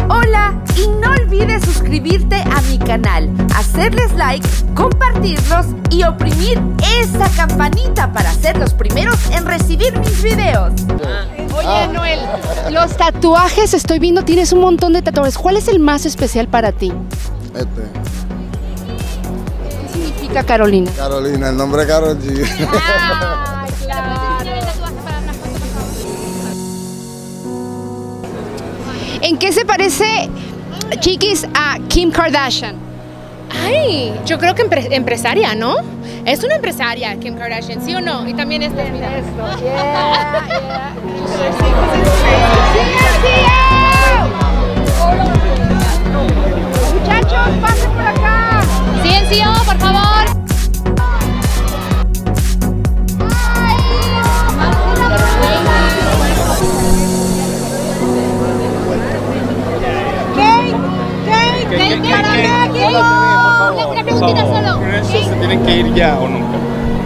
Hola, y no olvides suscribirte a mi canal, hacerles like, compartirlos y oprimir esa campanita para ser los primeros en recibir mis videos. Oye, Noel, los tatuajes, estoy viendo, tienes un montón de tatuajes. ¿Cuál es el más especial para ti? ¿Qué significa Carolina? Carolina, el nombre de Karol G. Ah, claro. ¿En qué se parece, chiquis, a Kim Kardashian? Ay, yo creo que empresaria, ¿no? Es una empresaria, Kim Kardashian, ¿sí o no? Y también esta, mira. Muchachos, pasen por acá. Silencio, por favor. Una preguntita solo. ¿Se tienen que ir ya o nunca?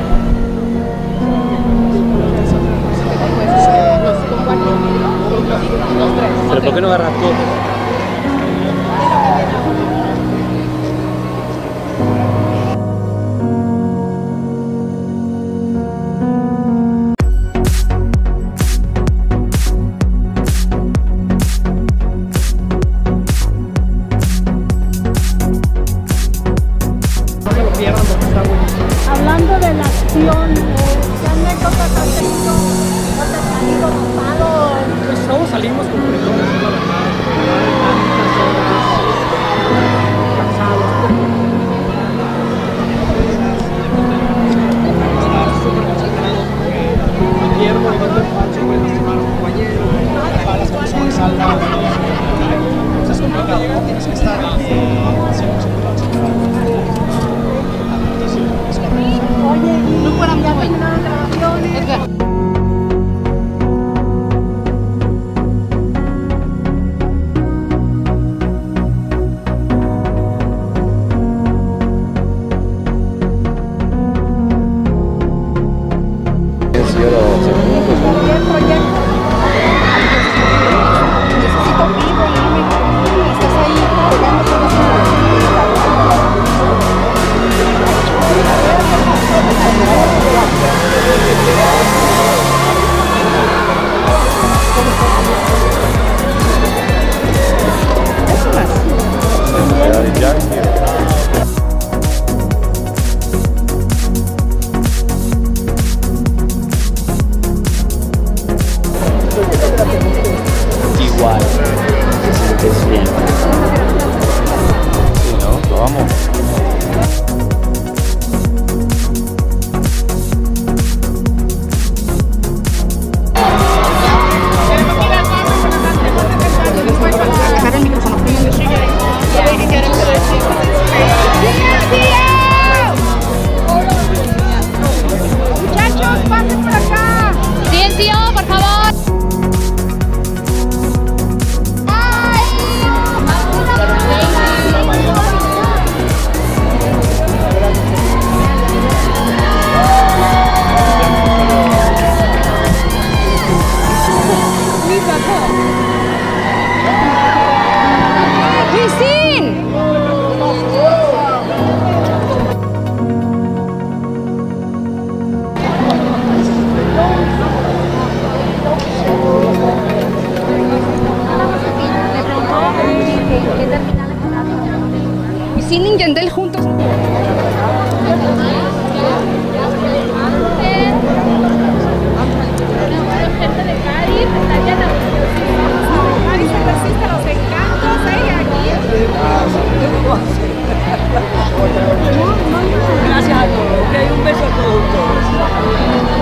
¿Pero por qué no agarras tú? Hablando de la acción, ¿qué anécdotas has tenido? ¿No te has salido malo? Pues todos salimos con corredores, la verdad. Estar súper concentrado porque cualquier movimiento de pancho puede lastimar a un compañero, las balas que son salvadas. Es complicado, ¿no? Tienes que estar 100% concentrado. Oye, ¿y ya terminaron grabaciones? Igual, se siente bien. Sí, ¿no? Lo vamos. Muchachos, pasen por acá. Silencio, por favor. Wisin y Yandel juntos. Gente de Cádiz, Dayana. Cádiz se resiste a los encantos, aquí. Gracias a todos. Ok, un beso a todos.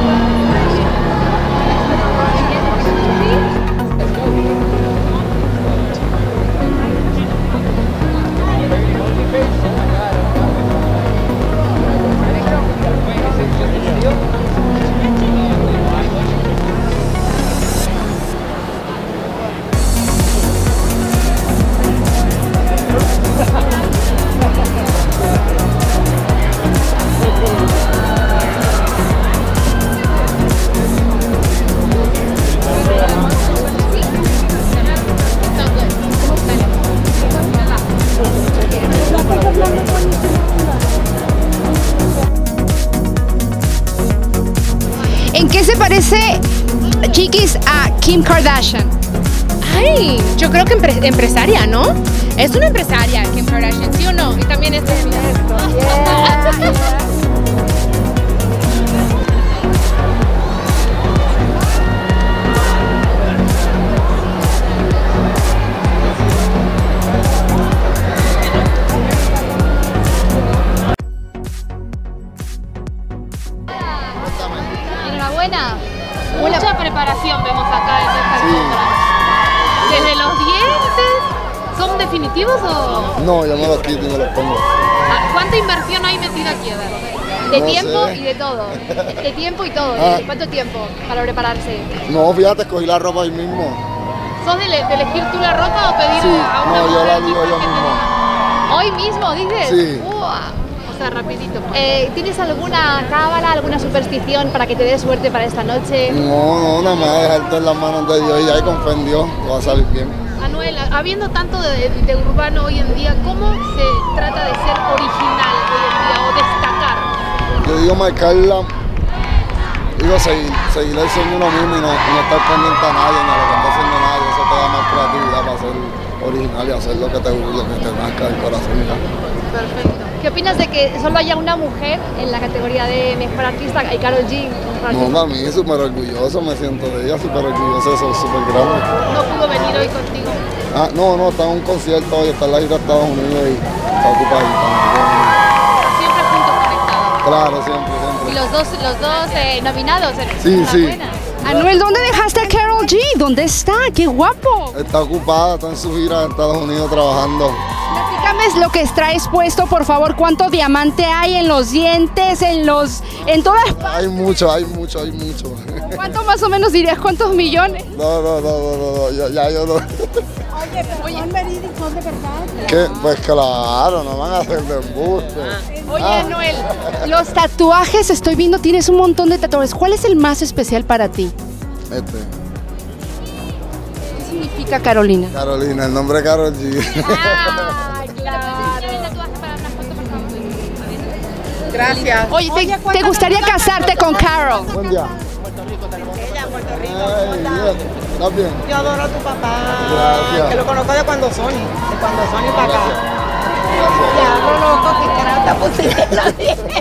Kim Kardashian? Ay, yo creo que empresaria, ¿no? Es una empresaria, Kim Kardashian, ¿sí o no? Y también es Enhorabuena. mucha preparación vemos acá en esta alfombra. Desde los dientes, ¿son definitivos o...? No, yo me los quito y me los pongo. ¿Cuánta inversión hay metida aquí? A ver. De No tiempo sé. y de todo. De tiempo y todo. Ah. ¿Cuánto tiempo para prepararse? No, fíjate, escogí la ropa ahí mismo. ¿Sos de elegir tú la ropa o pedir Sí, a una no, yo modelo la digo que yo te mismo. diga? Hoy mismo, dices. Sí. ¡Uah! O sea, rapidito. Pues. ¿Tienes alguna cábala, alguna superstición para que te dé suerte para esta noche? No, nada más dejarte en las manos de Dios y ahí con fe en Dios va a salir bien. Anuel, habiendo tanto de urbano hoy en día, ¿cómo se trata de ser original hoy en día o destacar? Yo digo marcarla, digo seguir el sueño uno mismo y no estar pendiente a nadie ni a lo que está haciendo nadie. Eso te da más creatividad para ser original y hacer lo que te nazca del corazón. Perfecto. ¿Qué opinas de que solo haya una mujer en la categoría de mejor artista? Hay Karol G. No, para mí súper orgulloso, me siento de ella, súper orgulloso, eso es súper grande. No pudo venir hoy contigo. Ah, no, está en un concierto hoy, está en la gira de Estados Unidos y está ocupadita. Siempre juntos conectados. Claro, siempre. Y los dos nominados. Sí. Enhorabuena. Anuel, ¿dónde dejaste a Karol G? ¿Dónde está? ¡Qué guapo! Está ocupada, está en su gira en Estados Unidos trabajando. Platícame lo que traes puesto, por favor. ¿Cuánto diamante hay en los dientes, en todas partes? Hay mucho. ¿Cuánto más o menos dirías? ¿Cuántos millones? No, ya yo no. Oye, pero son verídicos, son de verdad. ¿Qué? Pues claro, no van a hacer de embuste. Oye, Anuel, los tatuajes, estoy viendo, tienes un montón de tatuajes. ¿Cuál es el más especial para ti? ¿Qué Significa Carolina. Carolina, el nombre de Karol G. Ah, Gracias. Oye, ¿te gustaría casarte con Carol? Buen día. Ella, Puerto Rico. Ay, bien. ¿Estás bien? Yo adoro a tu papá. Gracias. Que lo conozco de cuando Sony. De cuando Sony para acá. Gracias. Diablo loco, que cara te pusiste la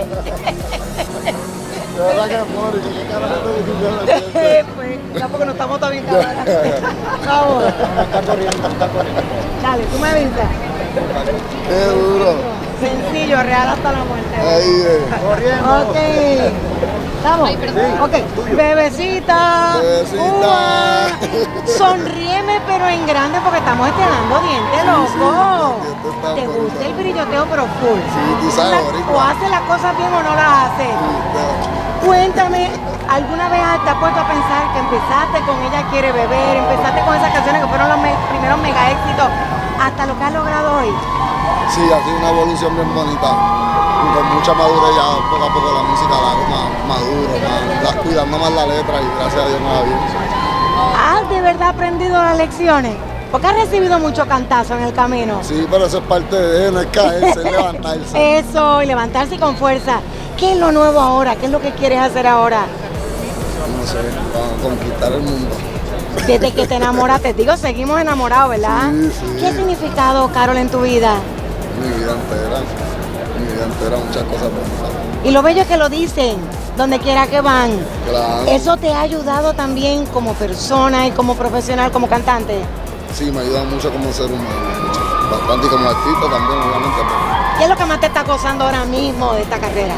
De verdad que pobre, ¿qué carajo te difícil? Pues, no, porque no estamos tan bien cabras. Vamos. Dale, tú me avisas. Qué duro. Sencillo, real hasta la muerte. Ahí, Ok. ¿Estamos? Ok. Bebecita. Bebecita. Sonríeme, pero en grande, porque estamos estrenando dientes, loco. sí, los dientes ¿Te están gusta el brilloteo, pero full? Sí, tú sabes, boricua. O haces las cosas bien o no las haces. Cuéntame, ¿alguna vez te has puesto a pensar que empezaste con Ella Quiere Beber, empezaste con esas canciones que fueron los primeros mega éxitos, hasta lo que has logrado hoy? Sí, ha sido una evolución bien bonita. Con mucha madurez ya poco a poco la música la hago más maduro, más cuidando más la letra y gracias a Dios me va bien. ¿Has de verdad aprendido las lecciones? Porque has recibido mucho cantazo en el camino. Sí, pero eso es parte de no es caerse, es levantarse. Eso, y levantarse con fuerza. ¿Qué es lo nuevo ahora? ¿Qué es lo que quieres hacer ahora? No sé, para conquistar el mundo. Desde que te enamoraste, digo, seguimos enamorados, ¿verdad? Sí. ¿Qué ha significado, Karol, en tu vida? Mi vida entera, muchas cosas bonitas. Y lo bello es que lo dicen, donde quiera que van. Claro. ¿Eso te ha ayudado también como persona y como profesional, como cantante? Sí, me ayuda mucho como ser humano, mucho. Bastante y como artista también, obviamente. ¿Qué es lo que más te está gozando ahora mismo de esta carrera?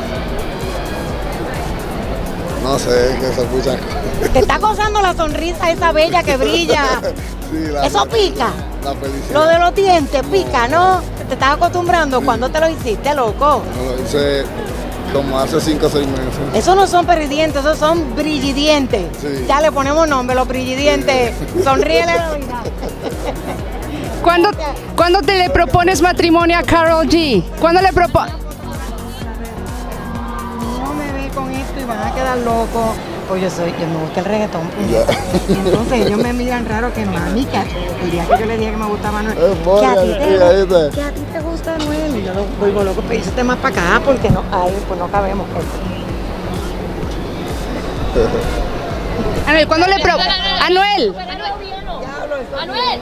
No sé, que son muchas cosas. ¿Te está gozando la sonrisa esa bella que brilla? Sí, ¿Eso pica? La felicidad. Lo de los dientes pica, ¿no? ¿Te estás acostumbrando? ¿Cuándo te lo hiciste, loco? Me lo hice como hace 5 o 6 meses. Esos no son perdidientes, esos son brillidientes. Sí. Ya le ponemos nombre, los brillidientes. Sonríele a la vida. ¿Cuándo te le propones matrimonio a Karol G? ¿Cuándo le propones? No me ve con esto y van a quedar locos. Pues yo me gusta el reggaetón. Pues. Ya. Entonces ellos me miran raro que mami, que el día que yo le dije que me gustaba Manuel, Moria, que a ahí ti te gusta Manuel. Y yo lo vuelvo loco, pero échate más para acá porque no, ahí pues no cabemos. Anuel, ¿cuándo le pro... Anuel. Anuel.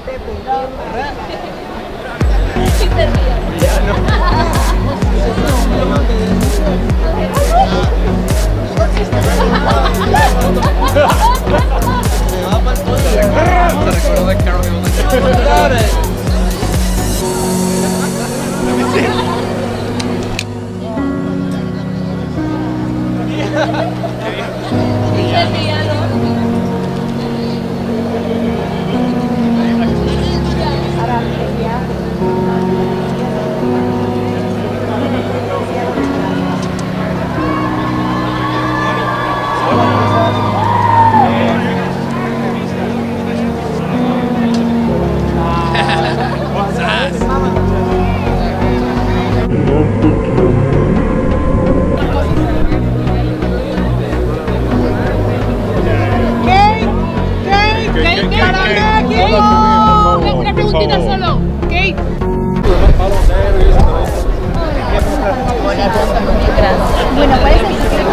Una preguntita solo. Kate. Bueno, ¿cuál es el secreto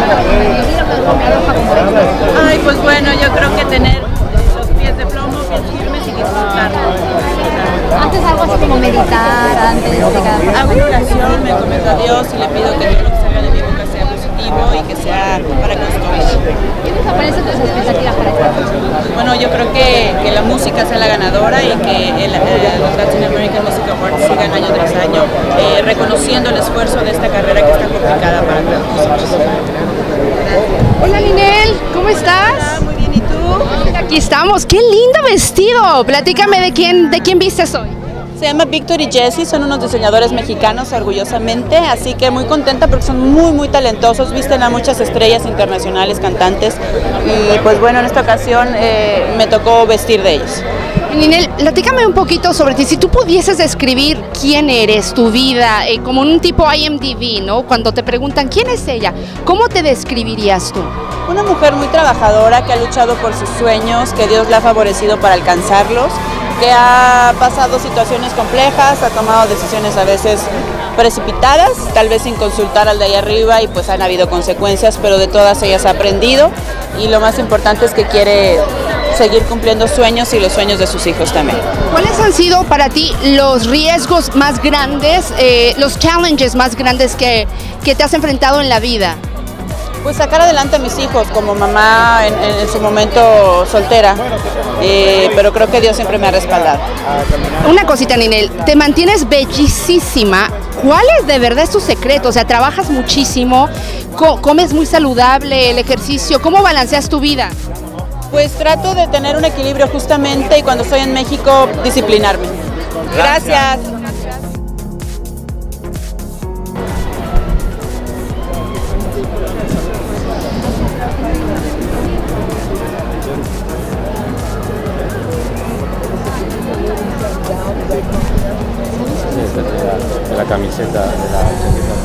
para Ay, pues bueno, yo creo que tener los pies de plomo, pies firmes y disfrutarlo. ¿Haces algo así como meditar antes de cada... Hago una oración, me encomiendo a Dios y le pido que todo lo que salga de mi boca sea positivo y que sea para construir. ¿Quiénes aparecen tus expectativas para esta noche? Bueno, yo creo que la música sea la ganadora y que los Latin American Music Awards sigan año tras año reconociendo el esfuerzo de esta carrera que es tan complicada para todos nosotros. Hola Ninel, ¿cómo estás? Hola, muy bien, ¿y tú? Aquí estamos, qué lindo vestido. Platícame de quién vistes hoy. Se llama Víctor y Jesse, son unos diseñadores mexicanos orgullosamente, así que muy contenta porque son muy talentosos, visten a muchas estrellas internacionales, cantantes, y pues bueno, en esta ocasión me tocó vestir de ellos. Ninel, platícame un poquito sobre ti. Si tú pudieses describir quién eres, tu vida, como un tipo IMDb, ¿no? Cuando te preguntan quién es ella, ¿cómo te describirías tú? Una mujer muy trabajadora que ha luchado por sus sueños, que Dios la ha favorecido para alcanzarlos, que ha pasado situaciones complejas, ha tomado decisiones a veces precipitadas, tal vez sin consultar al de ahí arriba y pues han habido consecuencias, pero de todas ellas ha aprendido y lo más importante es que quiere seguir cumpliendo sueños y los sueños de sus hijos también. ¿Cuáles han sido para ti los riesgos más grandes, los challenges más grandes que te has enfrentado en la vida? Pues sacar adelante a mis hijos como mamá en su momento soltera, pero creo que Dios siempre me ha respaldado. Una cosita, Ninel, te mantienes bellísima. ¿Cuál es de verdad tu secreto? O sea, trabajas muchísimo, comes muy saludable, el ejercicio, ¿cómo balanceas tu vida? Pues trato de tener un equilibrio justamente y cuando estoy en México disciplinarme. Gracias. De la camiseta, de la chaqueta.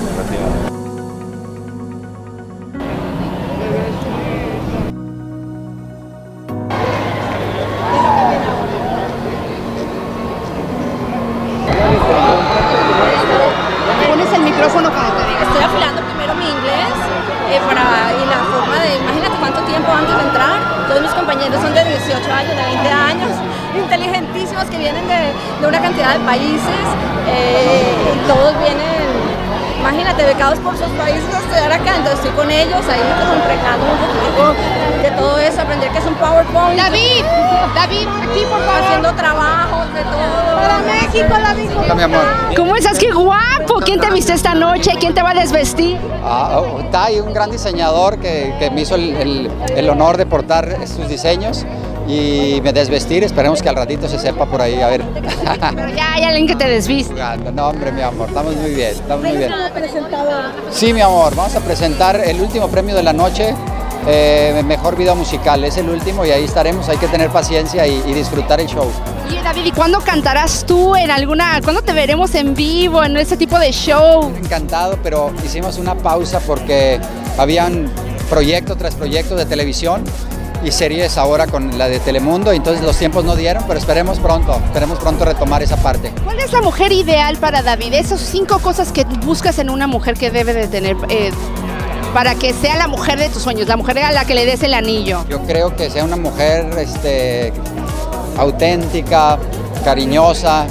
Pones el micrófono cuando te digas. Estoy afilando primero mi inglés y la forma de, imagínate cuánto tiempo antes de entrar, todos mis compañeros son de 18 años, de 20 años, inteligentísimos que vienen de una cantidad de países, y todos vienen, imagínate, becados por sus países a estudiar acá, entonces estoy con ellos ahí como impregnando un poquito de todo eso, aprender que es un PowerPoint. David, aquí por favor. Haciendo trabajos, de todo. Para México, David. Hola, mi amor. ¿Cómo estás? ¡Qué guapo! ¿Quién te viste esta noche? ¿Quién te va a desvestir? Tai, un gran diseñador que me hizo el honor de portar sus diseños y me desvestir. Esperemos que al ratito se sepa por ahí, a ver. Pero ya hay alguien que te desviste. No, hombre, mi amor, estamos muy bien, estamos muy bien. Sí, mi amor, vamos a presentar el último premio de la noche, Mejor Video Musical, es el último y ahí estaremos, hay que tener paciencia y disfrutar el show. Oye, David, ¿y cuándo cantarás tú cuándo te veremos en vivo en ese tipo de show? Encantado, pero hicimos una pausa porque habían proyecto tras proyecto de televisión y series ahora con la de Telemundo, y entonces los tiempos no dieron, pero esperemos pronto retomar esa parte. ¿Cuál es la mujer ideal para David? Esas 5 cosas que buscas en una mujer que debe de tener para que sea la mujer de tus sueños, la mujer a la que le des el anillo? Yo creo que sea una mujer auténtica, cariñosa,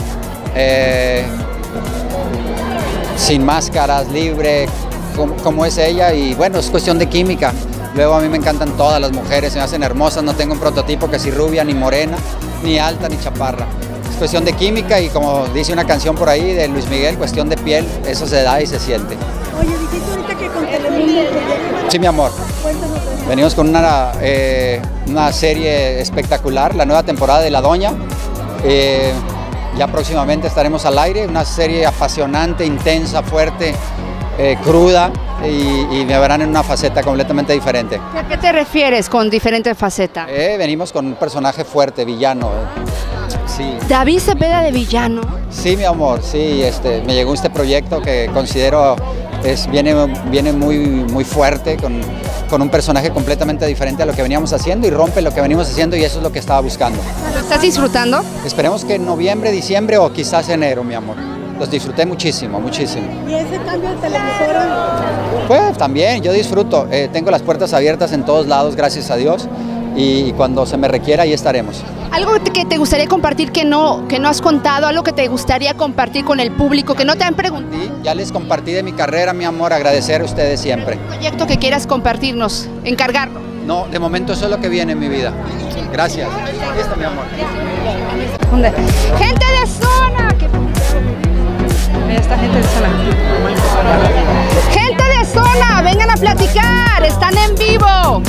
sin máscaras, libre, como es ella, y bueno, es cuestión de química. Luego a mí me encantan todas las mujeres, se me hacen hermosas, no tengo un prototipo que si rubia, ni morena, ni alta, ni chaparra. Es cuestión de química y como dice una canción por ahí de Luis Miguel, cuestión de piel, eso se da y se siente. Oye, dijiste ahorita que con Telemundo... Sí, mi amor. Venimos con una serie espectacular, la nueva temporada de La Doña. Ya próximamente estaremos al aire, una serie apasionante, intensa, fuerte, cruda y me verán en una faceta completamente diferente. ¿A qué te refieres con diferente faceta? Venimos con un personaje fuerte, villano. Sí. David Cepeda de villano. Sí, mi amor, sí, me llegó este proyecto que considero viene muy fuerte, con un personaje completamente diferente a lo que veníamos haciendo y rompe lo que venimos haciendo y eso es lo que estaba buscando. ¿Lo estás disfrutando? Esperemos que en noviembre, diciembre o quizás enero, mi amor. Los disfruté muchísimo, muchísimo. ¿Y ese cambio de televisora? Pues también, yo disfruto. Tengo las puertas abiertas en todos lados, gracias a Dios. Y cuando se me requiera, ahí estaremos. ¿Algo que te gustaría compartir que no has contado? ¿Algo que te gustaría compartir con el público que no te han preguntado? Sí, ya les compartí de mi carrera, mi amor, agradecer a ustedes siempre. ¿Un proyecto que quieras compartirnos, encargarlo? No, de momento eso es lo que viene en mi vida. Gracias. Aquí está, mi amor. ¡Gente de zona! Esta gente de zona. ¡Gente de zona! ¡Vengan a platicar! ¡Están en vivo!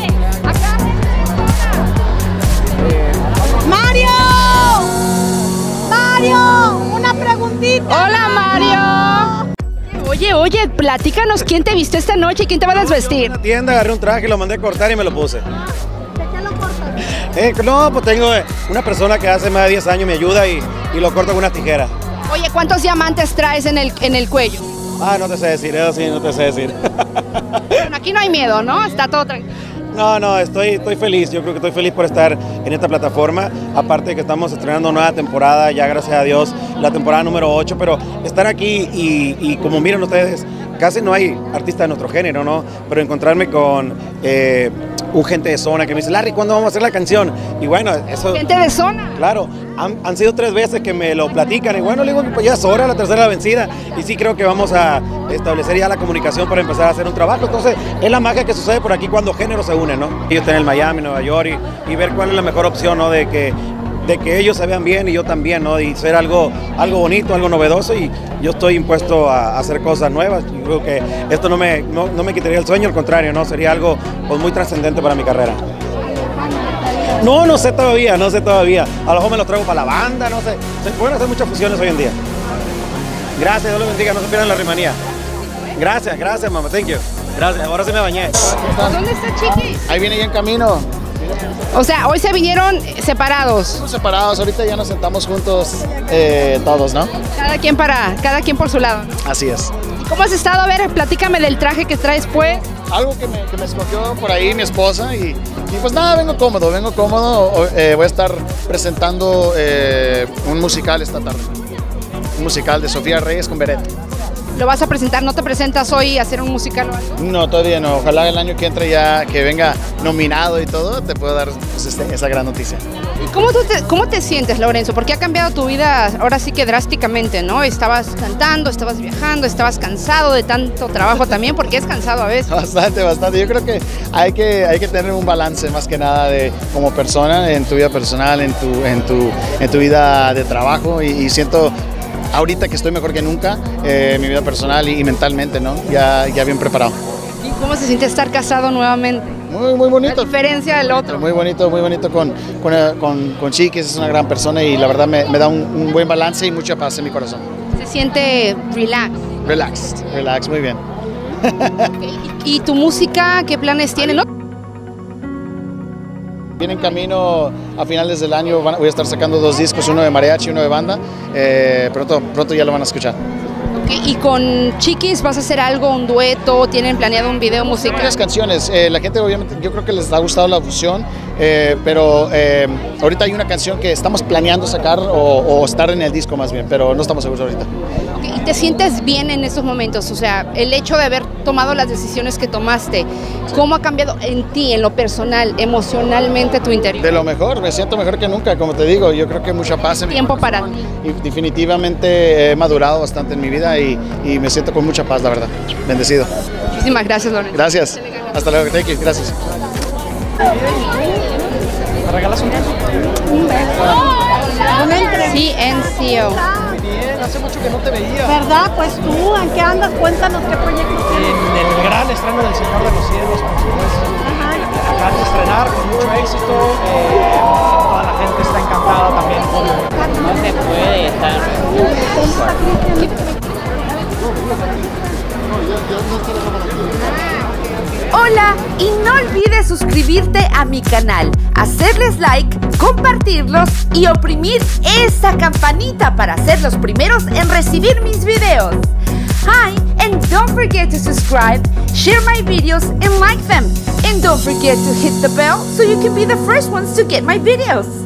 ¡Mario! ¡Mario! ¡Una preguntita! ¡Hola, Mario! Oye, platícanos quién te vistió esta noche y quién te va a desvestir. En una tienda agarré un traje, lo mandé a cortar y me lo puse. ¿De qué lo cortas? No, pues tengo una persona que hace más de 10 años me ayuda y lo corto con una tijera. Oye, ¿cuántos diamantes traes en el cuello? Ah, no te sé decir, eso sí, no te sé decir. Bueno, aquí no hay miedo, ¿no? Está todo tranquilo. No, estoy feliz, yo creo que estoy feliz por estar en esta plataforma, aparte de que estamos estrenando nueva temporada, ya gracias a Dios, la temporada número 8, pero estar aquí y como miran ustedes, casi no hay artistas de nuestro género, ¿no? Pero encontrarme con un gente de zona que me dice, Larry, ¿cuándo vamos a hacer la canción? Y bueno, eso... ¿Gente de zona? Claro, han sido 3 veces que me lo platican y bueno, le digo, pues ya es hora, la tercera la vencida y sí creo que vamos a establecer ya la comunicación para empezar a hacer un trabajo. Entonces, es la magia que sucede por aquí cuando géneros se unen, ¿no? Ellos están en Miami, Nueva York y ver cuál es la mejor opción, ¿no? De que ellos se vean bien y yo también, ¿no? Y ser algo bonito, algo novedoso y yo estoy impuesto a hacer cosas nuevas. Yo creo que esto no me quitaría el sueño, al contrario, ¿no? Sería algo pues, muy trascendente para mi carrera. No sé todavía. A lo mejor me lo traigo para la banda, no sé. Se pueden hacer muchas fusiones hoy en día. Gracias, Dios los bendiga, no se pierdan la rimanía. Gracias, mamá, thank you. Gracias, ahora sí me bañé. ¿Dónde está Chiquis? Ahí viene ya en camino. O sea, hoy se vinieron separados. Estamos separados, ahorita ya nos sentamos juntos todos, ¿no? Cada quien por su lado. Así es. ¿Y cómo has estado? A ver, platícame del traje que traes, pues. Algo que me escogió por ahí mi esposa y pues nada, vengo cómodo. Voy a estar presentando un musical esta tarde. Un musical de Sofía Reyes con Beret. ¿Lo vas a presentar? ¿No te presentas hoy a hacer un musical o algo? No, todavía no. Ojalá el año que entre ya que venga nominado y todo, te puedo dar pues, esa gran noticia. ¿Y cómo te sientes, Lorenzo? Porque ha cambiado tu vida ahora sí que drásticamente, ¿no? Estabas cantando, estabas viajando, estabas cansado de tanto trabajo también, porque es cansado a veces. Bastante. Yo creo que hay que tener un balance más que nada como persona, en tu vida personal, en tu vida de trabajo y siento... Ahorita que estoy mejor que nunca, mi vida personal y mentalmente, ¿no? Ya bien preparado. ¿Y cómo se siente estar casado nuevamente? Muy bonito. A diferencia del otro. Muy bonito con Chiquis, es una gran persona y la verdad me da un buen balance y mucha paz en mi corazón. Se siente Relax, muy bien. Okay. ¿Y tu música qué planes tiene? ¿No? Viene en camino a finales del año, voy a estar sacando 2 discos, uno de mariachi y uno de banda, pronto ya lo van a escuchar. Okay. ¿Y con Chiquis vas a hacer algo, un dueto? ¿Tienen planeado un video musical? Varias canciones, la gente obviamente, yo creo que les ha gustado la fusión, pero ahorita hay una canción que estamos planeando sacar o estar en el disco más bien, pero no estamos seguros ahorita. Okay. te sientes bien en estos momentos, o sea, el hecho de haber tomado las decisiones que tomaste, ¿cómo ha cambiado en ti, en lo personal, emocionalmente tu interior? De lo mejor, me siento mejor que nunca, como te digo, yo creo que mucha paz en Tiempo para ti. Y definitivamente he madurado bastante en mi vida y me siento con mucha paz, la verdad. Bendecido. Muchísimas gracias, Lorenzo. Gracias. Hasta luego, thank you. Gracias. ¿Me regalas un beso? Sí, NCO. Muy bien, hace mucho que no te veía. ¿Verdad? Pues tú, ¿en qué andas? Cuéntanos qué proyectos tienes. En el gran estreno del Señor de los Cielos, por supuesto. Acaban de estrenar con mucho éxito. Toda la gente está encantada también con... No se puede estar. Hola, y no olvides suscribirte a mi canal, hacerles like, compartirlos y oprimir esa campanita para ser los primeros en recibir mis videos. Hi, and don't forget to subscribe, share my videos and like them. And don't forget to hit the bell so you can be the first ones to get my videos.